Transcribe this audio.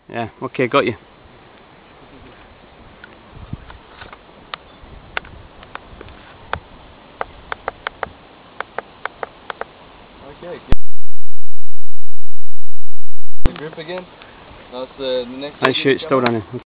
Yeah, okay, got you. Okay. The grip again. That's the next. I shoot, slow down.